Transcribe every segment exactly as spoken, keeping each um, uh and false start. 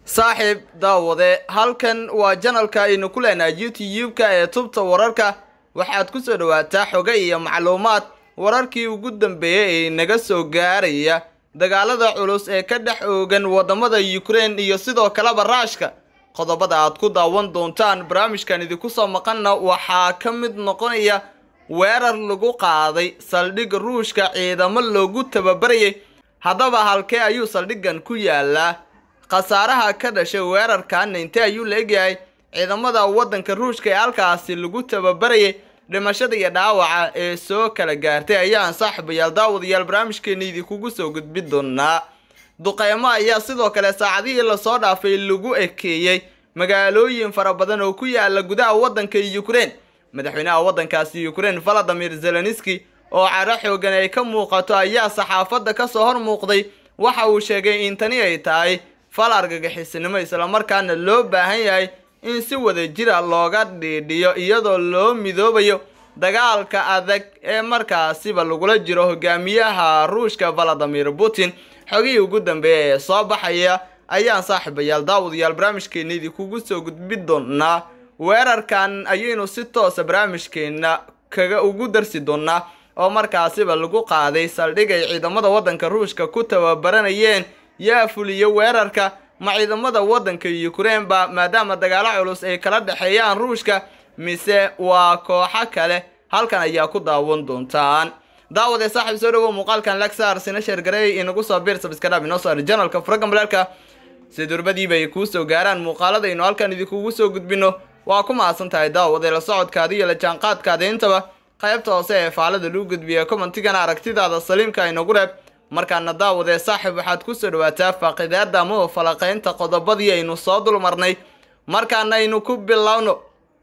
saaxiib daawade halkan waa channelka aynu ku leenahay YouTube-ka ee tubta wararka waxaad ku soo dhawaataa xogo iyo macluumaad wararkii ugu dambeeyay ee naga soo gaaraya dagaalada culus ee ka dhex oogan wadamada Ukraine iyo sidoo kale Ruushka qodobada aad ku daawan doontaan barnaamijkan idinku soo maqana waxaa ka mid noqonaya weerar lagu qaaday saldhig Ruushka ciidamo loogu tababarayay hadaba halkee ayuu saldhigan ku yaalaa qasaaraha ka dhashay weerarkan intee ayuu leeyahay ciidamada wadanka Ruushka ee halkaasi lagu tababarayay dhimashada iyo dhaawaca ee soo kala gaartay ayaan saaxiibayaal daawadayaal barnaamijkeena idinku soo gudbin doonaa duqeymo ayaa sidoo kale saacadihii la soo dhaafay lagu ekeeyay magaalooyin fara badan oo ku yaala gudaha wadanka Ukraine madaxweynaha wadankaasi Ukraine Volodymyr Zelensky oo cara xoogan ay ka muuqato ayaa saxaafadda ka soo hor muuqday waxa uu sheegay in tani ay tahay fal argagixisnimo isla markaana loo baahan yahay in si wada jir ah looga dhiidhiyo iyadoo loo midoobayo dagaalka adag ee markaasiba lagula jiro hogaamiyaha Ruushka Vladimir Putin xogii ugu dambeeyay ee soo baxaya ayaan saaxiibayaal daawadayaal barnaamijkeena idinku soo gudbin doonaa weerarkan ayaynu si toos ah barnaamijkeena kaga ugu darsi doonaa oo markaasiba lagu qaaday saldhig ay ciidamada wadanka Ruushka ku tababaranayeen yaa fuliyo weerarka ma ciidamada wadanka Ukraine ba maadaama dagaal culus ay kala dhaxeeyaan Ruushka mise waa kooxo kale halkan ayaa ku daawan doontaan daawade saaxiib soo dhawo muuqaalkan Lexar sina share garay inagu soo bir subscribe inoo soo channelka Faraga Malalka si durbadii bay ku soo gaaraan muuqaalada inoo halkan idinku soo gudbino waa ku maasan tahay daawade la socodkaada iyo la jaanqaadkaada intaba qaybta hoose ee faalada lagu gudbiyo commentigan aragtidaada saliimka inagu reeb markaana daawade saaxiib waxaad ku soo dhawaataa faaqidaada ama falaqeynta qodobadii aynu soo dulmarnay markaana aynu ku bilowno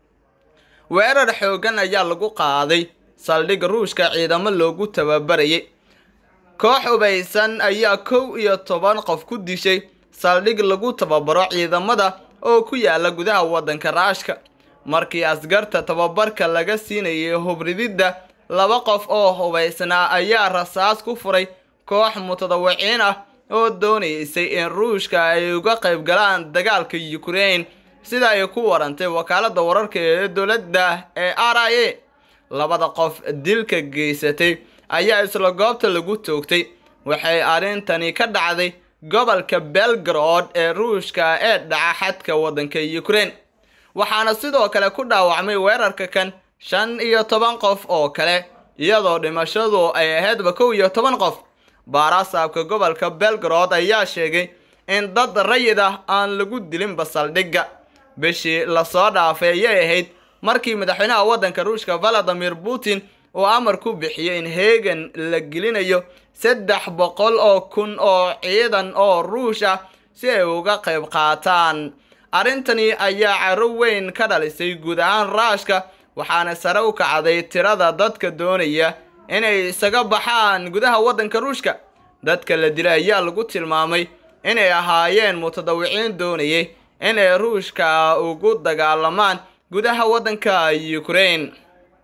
weerar xoogan ayaa lagu qaaday saldhig Ruushka ciidamo loogu tababarayay koox ubaysan ayaa kow iyo toban qof ku dishay saldhig lagu tababaro ciidamada oo ku yaala gudaha wadanka Ruushka markii askarta tababarka laga siinayay hubridida laba qof oo hubaysnaa ayaa rasaas ku furay koox mutadawiciin ah oo doonaysay in Ruushka ay uga qayb galaan dagaalka Ukraine sida ay ku warantay wakaalada wararka ee dawladda ee R I A labada qof dilka geysatay ayaa isla goobta lagu toogtay waxay arintani ka dhacday gobolka Belgorod ee Ruushka ee dhaca xadka wadanka Ukraine waxaana sidoo kale ku dhaawacmay weerarka kan shan iyo toban qof oo kale iyadoo dhimashadu ay ahayd kow iyo toban qof baarasaabka gobolka Belgorod ayaa sheegay in dad rayid ah aan lagu dilin basaldhiga bishii la soo dhaafay ay ahayd markii madaxweynaha wadanka Ruushka Vladimir Putin uu amar ku bixiyay in heegan la gelinayo saddex boqol oo kun oo ciidan oo Ruush ah si ay uga qayb qaataan arintani ayaa caro weyn ka dhalisay guud ahaan Ruushka waxaana sare u kacday tirada dadka doonaya inay isaga baxaan gudaha wadanka Ruushka dadka la dilay ayaa lagu tilmaamay inay ahaayeen mutadawiciin doonayay inay Ruushka ugu dagaalamaan gudaha wadanka Ukraine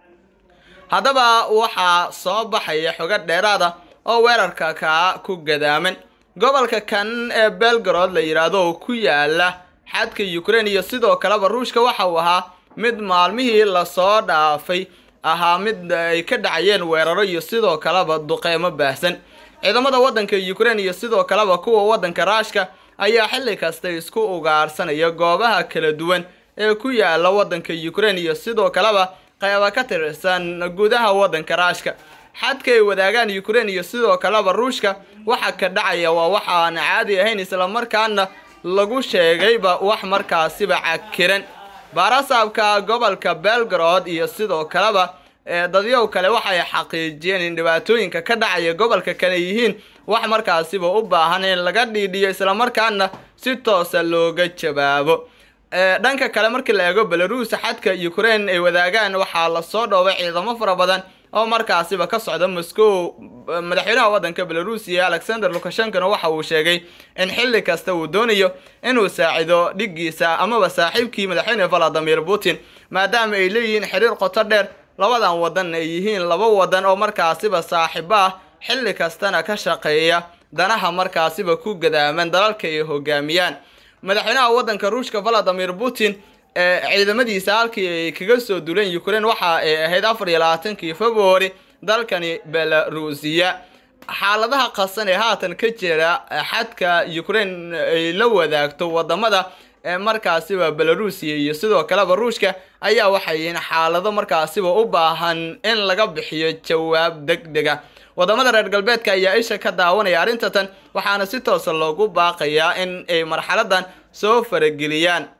hadaba waxa soo baxaya xogo dheeraad ah oo weerarka ka ku gadaaman gobolka kan ee Belgorod la yiraahdo ku yaala xadka Ukraine iyo sidoo kale Ruushka waxa uu ahaa mid maalmihii la soo dhaafay ahaa mid ay ka dhacayeen weeraro iyo sidoo kale duqeymo baahsan ciidamada wadanka Ukraine iyo sidoo kale kuwa wadanka Ruushka ayaa xilli kasta isku ugaarsanaya goobaha kala duwan ee ku yaala wadanka Ukraine iyo sidoo kale qayb ka tirsan gudaha wadanka Ruushka xadka ay wadaagaan Ukraine iyo sidoo kale Ruushka waxa ka dhacaya waa wax aan caadi ahayn isla markaana lagu sheegayba wax markaasiba cakiran baarasaabka gobolka Belgorod iyo sidoo kale ee dadyow kale waxay xaqiijiyeen in dhibaatooyinka ka dhacaya gobolka kan yihiin wax markaasiba u baahan in laga dhiidhiyo isla markaana si toos ah looga jawaabo ee dhanka kale markii la eego Belarus xadka Ukraine ay wadaagaan waxa la soo dhoobay ciidamo fara badan oo markaasiba ka socda Moscow madaxweynaha wadanka Belarus Alexander Lukashenko waxa uu sheegay in xilli kasta uu doonayo inuu saacido dhigiisa ama saaxiibkii madaxweyne Vladimir Putin maadaama ay leeyihiin xiriir qoto dheer labadan wadan ay yihiin laba wadan oo markaasiba saaxiib ah xilli kastana ka shaqeeya danaha markaasiba ku gadaaman dalalka ay hogaamiyaan madaxweynaha waddanka Ruushka Vladimir Putin ee ciidamadiisa halkii ay kaga soo duleen Ukraine waxa ay ahayd afar iyo labaatankii February dalkani Belarusiya. xaaladaha qasan ee haatan ka jira xadka Ukraine ay la wadaagto wadamada markaasiba Belarusiya iyo sidoo kale Ruushka ayaa waxay yihiin xaalado markaasiba u baahan in laga bixiyo jawaab degdeg ah. wadamada reer galbeedka ayaa isha ka daawanaya arrintan waxaana si toos ah loogu baaqayaa in ay marxaladan soo farageliyaan.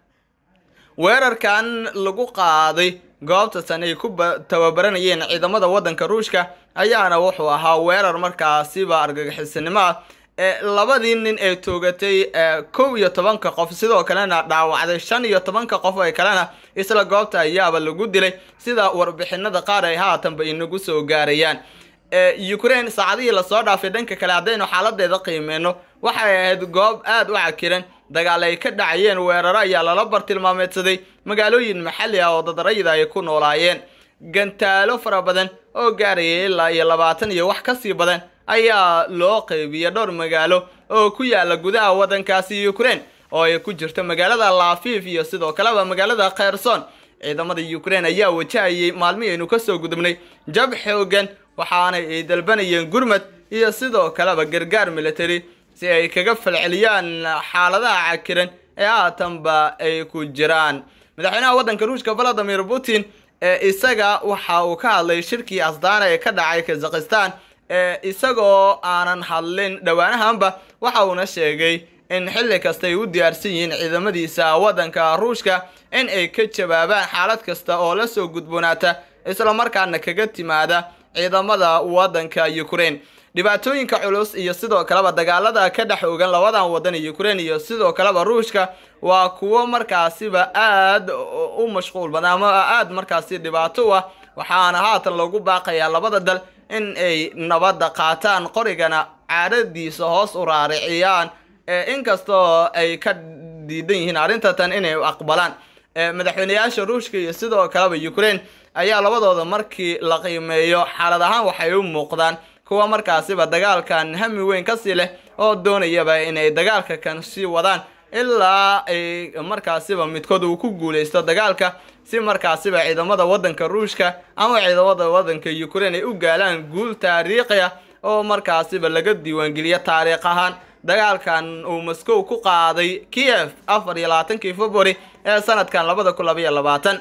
weerarkan lagu qaaday goobta tan ay ku tababaranayeen ciidamada waddanka Ruushka ayaana wuxuu ahaa weerar markaasiba argagixisnimo ah ee labadii nin ee toogatay kow iyo toban qof sidoo kalena dhaawacday shan iyo toban qof oo kalena isla goobta ayaaba lagu dilay sida warbixinada qaar ay haatanba inagu soo gaarayaan. Ukraine saacadihii la soo dhaafay dhanka kale hadaynu xaaladeeda qiimeeno waxay ahayd goob aad u cakiran dagaal ay ka dhacayeen weeraro ayaa lala bartilmaameedsaday magaalooyin maxalli ah oo dad rayid ay ku noolaayeen. gantaalo fara badan oo gaarayay ilaa iyo labaatan iyo wax ka sii badan ayaa loo qaybiyay dhowr magaalo oo ku yaala gudaha waddankaasi Ukraine oo ay ku jirto magaalada Lviv iyo sidoo kale magaalada Kherson. ciidamada Ukraine ayaa wajahayay maalmihii aynu ka soo gudubnay jab xoogan waxaana ay dalbanayeen gurmad iyo sidoo kale gargaar military si ay kaga falceliyaan xaaladaha cakiran ee haatanba ay ku jiraan. madaxweynaha waddanka Ruushka Vladimir Putin ee isaga waxa uu ka hadlay shirkii Astana ee ka dhacay Kazakhstan ee isagoo aanan hadlin dhawaanahanba waxa uu sheegay in xilli kasta ay u diyaarsan yihiin ciidamadiisa waddanka Ruushka in ay ka jawaabaan xaalad kasta oo la soo gudboonaata isla markaana kaga timaada ciidamada waddanka Ukraine. dhibaatooyinka culus iyo sidoo kale dagaalada ka dhex ogan labadan wadan Ukraine iyo sidoo kale Ruushka waa kuwo markaasiba aad u mashquul badan ama aad markaasi dhibaato ah waxaana haatan lagu baaqayaa labada dal in ay nabad qaataan qorigana caadadiisa hoos u raariciyaan inkastoo ay ka diidan yihiin arrintan inay aqbalaan. madaxweynayaasha Ruushka iyo sidoo kale Ukraine ayaa labadooda markii la qiimeeyo xaalad ahaan waxay u muuqdaan kuwa markaasiba dagaalkan hami weyn ka sii leh oo doonayaba inay dagaalka kan sii wadaan ilaa ay markaasiba midkood uu ku guuleysto dagaalka si markaasiba ciidamada waddanka Ruushka ama ciidamada waddanka Ukraine ay u gaalaan guul taariikhi ah oo markaasiba laga diiwaan geliyo taariikh ahaan. dagaalkan uu Moscow ku qaaday Kiev afar iyo labaatankii February ee sanadkan laba kun iyo labaatan.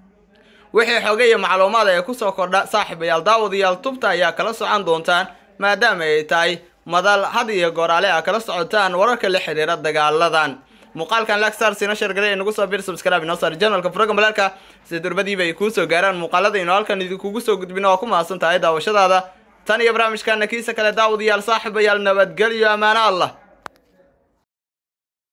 wixii xogay macluumaad ay ku soo kordha saaxiibayaal daawadayaal tubta ayaa kala socon doontaan maadaama ay tahay madal had iyo goorale ah kala socotaan wararka la xiriira dagaaladan. muuqaalkan like sar sina share garay inagu soo bir subscribe inoo sar channelka program balka si durbadiiba ay ku soo gaaraan muuqaalada inoo halkan idinku soo gudbino oo ku maasan tahay daawashadaada tan iyo barnaamijkan kiisa kale daawadayaal saaxiibayaal nabadgelyo amaana Allah.